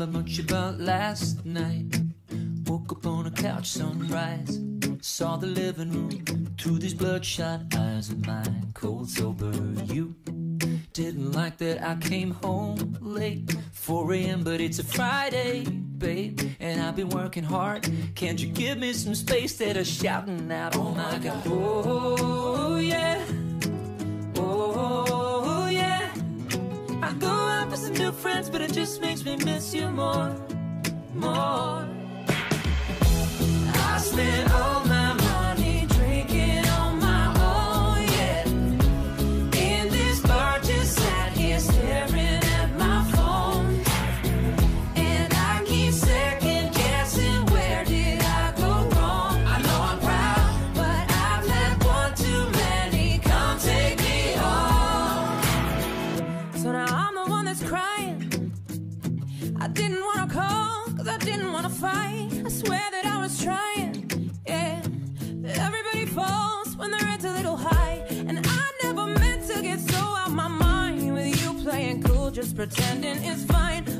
thought much about last night. Woke up on a couch, sunrise. Saw the living room through these bloodshot eyes of mine. Cold sober, you didn't like that I came home late, 4 a.m. but it's a Friday, babe, and I've been working hard. Can't you give me some space? That are shouting out, oh my God. Oh yeah, oh yeah. I go out with some new friends, but it just makes me miss you more, more. I spent all my money drinking on my own, yeah. In this bar, just sat here staring at my phone, and I keep second guessing, where did I go wrong? I know I'm proud, but I've had one too many. Come take me home. So now I'm the one that's crying. I didn't wanna call, cause I didn't wanna fight. I swear that I was trying, yeah. Everybody falls when their head's a little high, and I never meant to get so out my mind with you playing cool, just pretending it's fine.